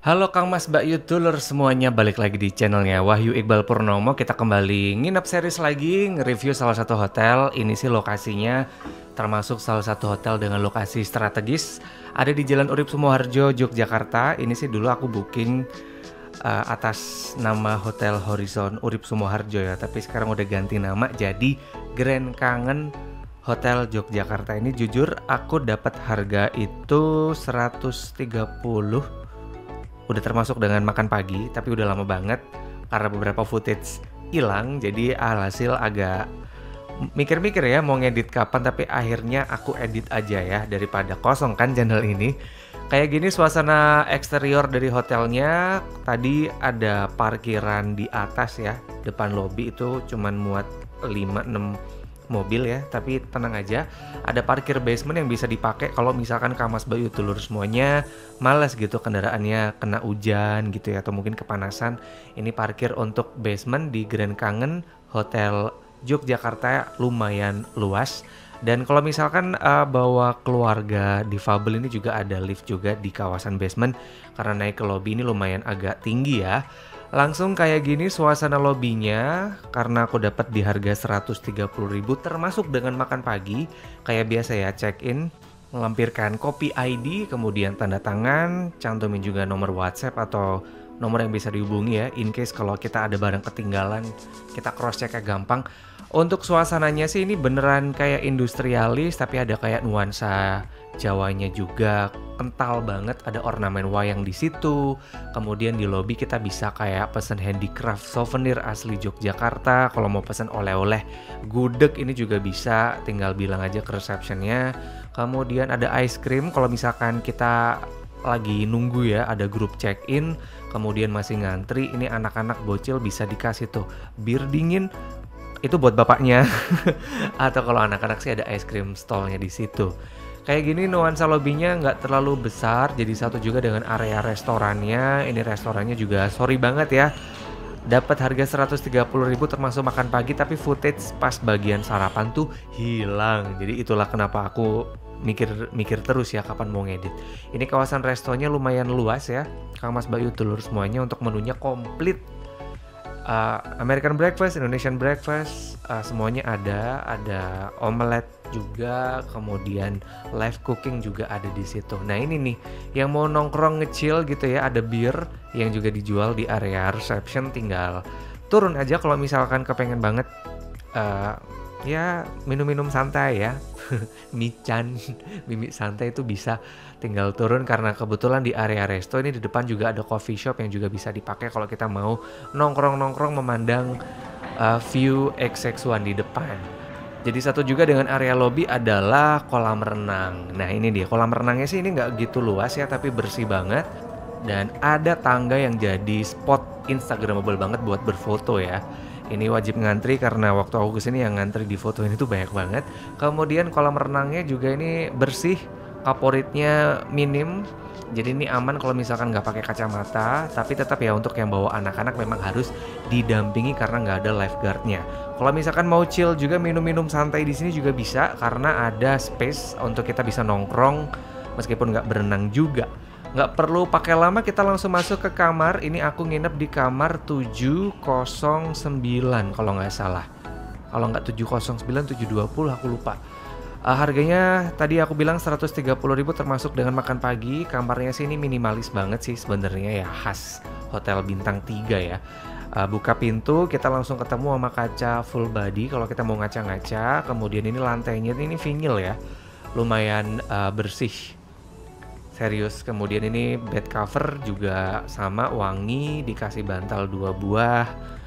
Halo Kang Mas Mbak Youtuber semuanya, balik lagi di channelnya Wahyu Iqbal Purnomo. Kita kembali nginep series lagi, nge-review salah satu hotel. Ini sih lokasinya termasuk salah satu hotel dengan lokasi strategis, ada di Jalan Urip Sumoharjo, Yogyakarta. Ini sih dulu aku booking atas nama Hotel Horizon Urip Sumoharjo ya, tapi sekarang udah ganti nama jadi Grand Kangen Hotel Yogyakarta. Ini jujur aku dapat harga itu 130, udah termasuk dengan makan pagi, tapi udah lama banget karena beberapa footage hilang, jadi alhasil agak mikir-mikir ya mau ngedit kapan, tapi akhirnya aku edit aja ya daripada kosong kan channel ini. Kayak gini suasana eksterior dari hotelnya. Tadi ada parkiran di atas ya, depan lobby itu cuman muat 5-6 mobil ya, tapi tenang aja, ada parkir basement yang bisa dipakai kalau misalkan Kamas Bayu Telur semuanya malas gitu kendaraannya kena hujan gitu ya, atau mungkin kepanasan. Ini parkir untuk basement di Grand Kangen Hotel Yogyakarta lumayan luas. Dan kalau misalkan bawa keluarga difabel, ini juga ada lift juga di kawasan basement, karena naik ke lobby ini lumayan agak tinggi ya. Langsung kayak gini suasana lobbynya, karena aku dapat di harga 130.000 termasuk dengan makan pagi. Kayak biasa ya, check in, melampirkan kopi ID, kemudian tanda tangan, cantumin juga nomor WhatsApp atau nomor yang bisa dihubungi ya, in case kalau kita ada barang ketinggalan, kita cross check gampang. Untuk suasananya sih ini beneran kayak industrialis, tapi ada kayak nuansa Jawanya juga, kental banget, ada ornamen wayang di situ. Kemudian di lobi kita bisa kayak pesen handicraft souvenir asli Yogyakarta. Kalau mau pesen oleh-oleh gudeg ini juga bisa, tinggal bilang aja ke receptionnya. Kemudian ada ice cream kalau misalkan kita lagi nunggu ya, ada grup check in kemudian masih ngantri, ini anak-anak bocil bisa dikasih tuh bir dingin, itu buat bapaknya. Atau kalau anak-anak sih ada ice cream stallnya di situ. Kayak gini nuansa lobbynya nggak terlalu besar, jadi satu juga dengan area restorannya. Ini restorannya juga sorry banget ya, dapat harga 130.000 termasuk makan pagi, tapi footage pas bagian sarapan tuh hilang. Jadi itulah kenapa aku mikir terus ya kapan mau ngedit. Ini kawasan restonya lumayan luas ya, Kang Mas Bayu telur semuanya. Untuk menunya komplit, American breakfast, Indonesian breakfast, semuanya ada omelet juga, kemudian live cooking juga ada di situ. Nah ini nih yang mau nongkrong ngecil gitu ya, ada bir yang juga dijual di area reception, tinggal turun aja kalau misalkan kepengen banget ya minum-minum santai ya. Michan, mimi santai itu bisa tinggal turun, karena kebetulan di area resto ini di depan juga ada coffee shop yang juga bisa dipakai kalau kita mau nongkrong-nongkrong memandang view XX1 di depan. Jadi satu juga dengan area lobby adalah kolam renang. Nah ini dia, kolam renangnya sih ini nggak gitu luas ya, tapi bersih banget. Dan ada tangga yang jadi spot instagramable banget buat berfoto ya. Ini wajib ngantri karena waktu aku kesini yang ngantri di foto ini tuh banyak banget. Kemudian kolam renangnya juga ini bersih, kaporitnya minim. Jadi ini aman kalau misalkan nggak pakai kacamata, tapi tetap ya untuk yang bawa anak-anak memang harus didampingi karena nggak ada lifeguardnya. Kalau misalkan mau chill juga minum-minum santai di sini juga bisa, karena ada space untuk kita bisa nongkrong meskipun nggak berenang juga. Nggak perlu pakai lama, kita langsung masuk ke kamar. Ini aku nginep di kamar 709 kalau nggak salah. Kalau nggak 709, 720 aku lupa. Harganya tadi aku bilang 130.000 termasuk dengan makan pagi. Kamarnya sih ini minimalis banget sih sebenarnya ya, khas hotel bintang 3 ya. Buka pintu kita langsung ketemu sama kaca full body kalau kita mau ngaca-ngaca. Kemudian ini lantainya ini vinyl ya, lumayan bersih, serius. Kemudian ini bed cover juga sama, wangi, dikasih bantal 2 buah.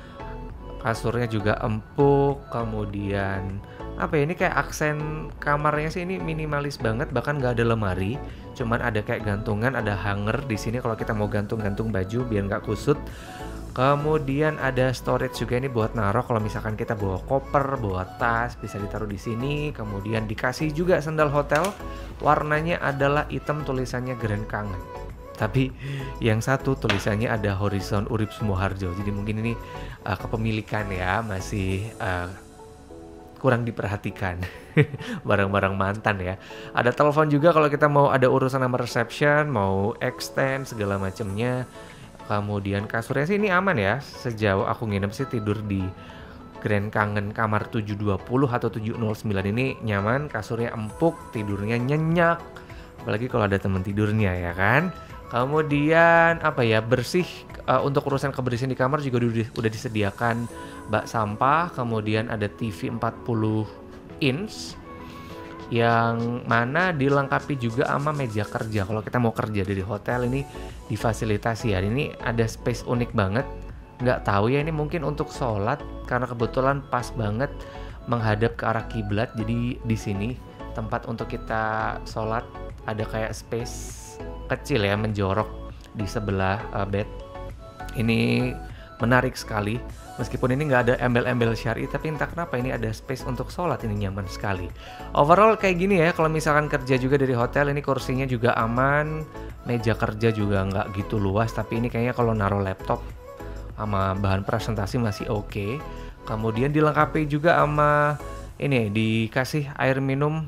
Kasurnya juga empuk. Kemudian apa ya, ini kayak aksen kamarnya sih ini minimalis banget, bahkan nggak ada lemari, cuman ada kayak gantungan, ada hanger di sini kalau kita mau gantung-gantung baju biar nggak kusut. Kemudian ada storage juga ini buat naruh kalau misalkan kita bawa koper, bawa tas, bisa ditaruh di sini. Kemudian dikasih juga sandal hotel, warnanya adalah hitam, tulisannya Grand Kangen. Tapi yang satu tulisannya ada Horizon Urip Sumoharjo. Jadi mungkin ini kepemilikan ya, masih kurang diperhatikan. Barang-barang mantan ya. Ada telepon juga kalau kita mau ada urusan sama reception, mau extend segala macamnya. Kemudian kasurnya sih ini aman ya. Sejauh aku nginep sih tidur di Grand Kangen kamar 720 atau 709 ini nyaman, kasurnya empuk, tidurnya nyenyak. Apalagi kalau ada teman tidurnya ya kan. Kemudian apa ya, bersih, untuk urusan kebersihan di kamar juga udah disediakan bak sampah, kemudian ada TV 40 inch yang mana dilengkapi juga sama meja kerja. Kalau kita mau kerja dari hotel ini difasilitasi ya. Ini ada space unik banget. Nggak tahu ya, ini mungkin untuk sholat karena kebetulan pas banget menghadap ke arah kiblat. Jadi di sini tempat untuk kita sholat, ada kayak space kecil ya menjorok di sebelah bed. Ini menarik sekali. Meskipun ini nggak ada embel-embel syar'i, tapi entah kenapa ini ada space untuk sholat, ini nyaman sekali. Overall kayak gini ya, kalau misalkan kerja juga dari hotel, ini kursinya juga aman, meja kerja juga nggak gitu luas, tapi ini kayaknya kalau naruh laptop sama bahan presentasi masih oke. Kemudian dilengkapi juga sama ini, dikasih air minum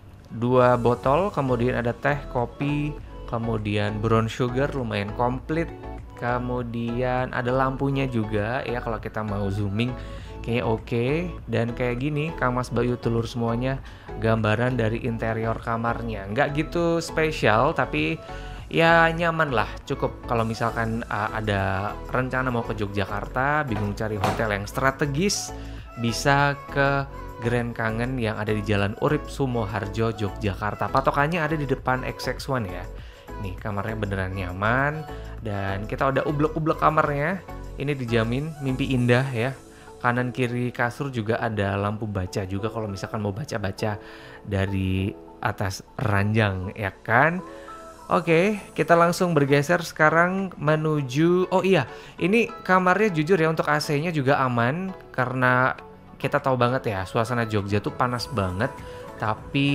2 botol, kemudian ada teh, kopi, kemudian brown sugar lumayan komplit. Kemudian ada lampunya juga ya, kalau kita mau zooming kayaknya oke. Dan kayak gini, Kang Mas Bayu telur semuanya gambaran dari interior kamarnya. Nggak gitu spesial, tapi ya nyaman lah, cukup. Kalau misalkan ada rencana mau ke Yogyakarta, bingung cari hotel yang strategis, bisa ke Grand Kangen yang ada di Jalan Urip Sumoharjo, Yogyakarta. Patokannya ada di depan XX1 ya. Nih kamarnya beneran nyaman, dan kita udah ublek-ublek kamarnya. Ini dijamin mimpi indah ya. Kanan kiri kasur juga ada lampu baca juga kalau misalkan mau baca-baca dari atas ranjang ya kan. Oke, kita langsung bergeser sekarang menuju, oh iya, ini kamarnya jujur ya, untuk AC-nya juga aman. Karena kita tahu banget ya, suasana Jogja tuh panas banget, tapi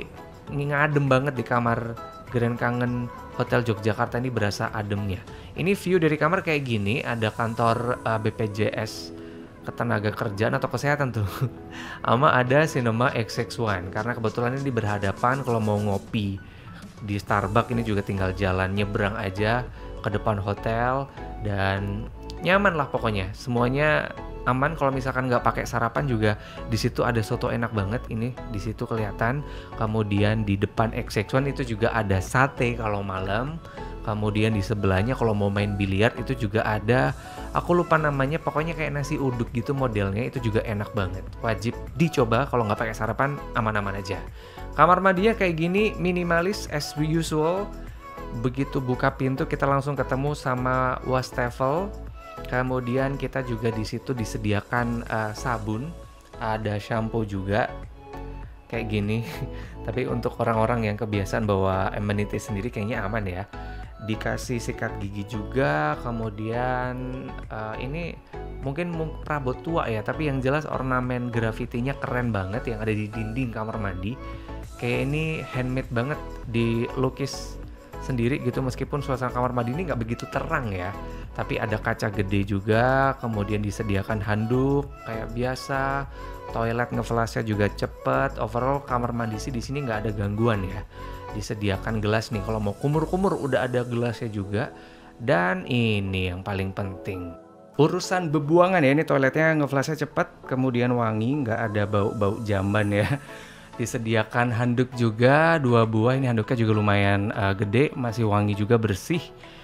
ngadem banget di kamar Grand Kangen Hotel Yogyakarta ini, berasa ademnya. Ini view dari kamar kayak gini, ada kantor BPJS Ketenaga Kerjaan atau Kesehatan tuh. Sama ada Cinema XX1, karena kebetulan ini berhadapan. Kalau mau ngopi di Starbucks ini juga tinggal jalan nyebrang aja ke depan hotel, dan nyaman lah pokoknya. Semuanya aman. Kalau misalkan nggak pakai sarapan juga di situ ada soto enak banget, ini di situ kelihatan. Kemudian di depan XX1 itu juga ada sate kalau malam. Kemudian di sebelahnya kalau mau main biliar itu juga ada, aku lupa namanya, pokoknya kayak nasi uduk gitu modelnya, itu juga enak banget. Wajib dicoba kalau nggak pakai sarapan, aman-aman aja. Kamar mandinya kayak gini, minimalis as usual. Begitu buka pintu kita langsung ketemu sama wastafel. Kemudian kita juga di situ disediakan sabun, ada shampoo juga kayak gini. Tapi untuk orang-orang yang kebiasaan bawa amenities sendiri kayaknya aman ya. Dikasih sikat gigi juga. Kemudian ini mungkin perabot tua ya, tapi yang jelas ornamen grafitinya keren banget yang ada di dinding kamar mandi. Kayak ini handmade banget, dilukis sendiri gitu, meskipun suasana kamar mandi ini nggak begitu terang ya, tapi ada kaca gede juga. Kemudian disediakan handuk kayak biasa, toilet ngeflashnya juga cepet. Overall kamar mandi sih di sini nggak ada gangguan ya. Disediakan gelas nih, kalau mau kumur-kumur udah ada gelasnya juga. Dan ini yang paling penting, urusan bebuangan ya, ini toiletnya ngeflashnya cepet, kemudian wangi, nggak ada bau-bau jamban ya. Disediakan handuk juga 2 buah, ini handuknya juga lumayan gede, masih wangi juga, bersih.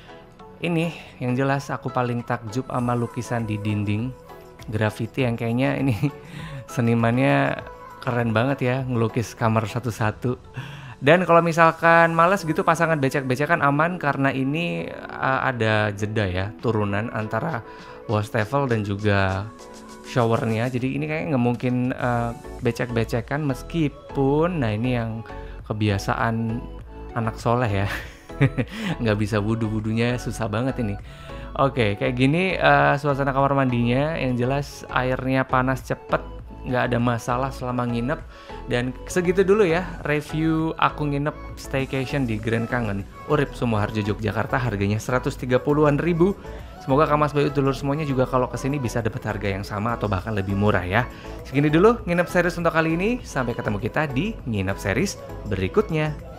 Ini yang jelas aku paling takjub sama lukisan di dinding graffiti yang kayaknya ini senimannya keren banget ya, ngelukis kamar satu-satu. Dan kalau misalkan males gitu pasangan becek-becekan aman, karena ini ada jeda ya, turunan antara wastafel dan juga showernya. Jadi ini kayaknya nggak mungkin becek-becekan, meskipun nah ini yang kebiasaan anak soleh ya. Nggak bisa wudu-wudunya susah banget ini. Oke, kayak gini suasana kamar mandinya. Yang jelas airnya panas cepet, nggak ada masalah selama nginep. Dan segitu dulu ya review aku nginep staycation di Grand Kangen Urip Sumoharjo Yogyakarta. Harganya 130-an ribu. Semoga Kamas Bayu dulur semuanya juga kalau kesini bisa dapat harga yang sama atau bahkan lebih murah ya. Segini dulu nginep series untuk kali ini. Sampai ketemu kita di nginep series berikutnya.